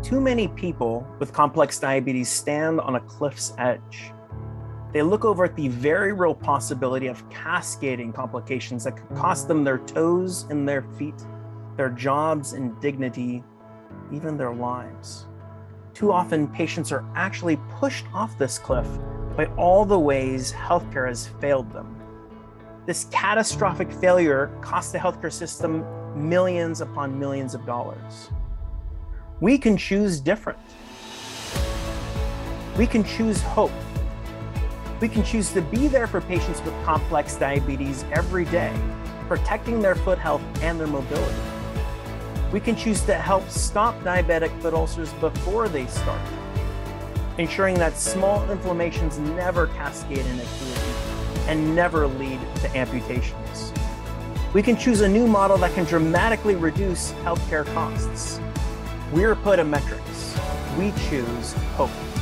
Too many people with complex diabetes stand on a cliff's edge. They look over at the very real possibility of cascading complications that could cost them their toes and their feet, their jobs and dignity, even their lives. Too often, patients are actually pushed off this cliff by all the ways healthcare has failed them. This catastrophic failure costs the healthcare system millions upon millions of dollars. We can choose different. We can choose hope. We can choose to be there for patients with complex diabetes every day, protecting their foot health and their mobility. We can choose to help stop diabetic foot ulcers before they start, ensuring that small inflammations never cascade into acuity and never lead to amputations. We can choose a new model that can dramatically reduce healthcare costs. We're Podometrics. We choose hope.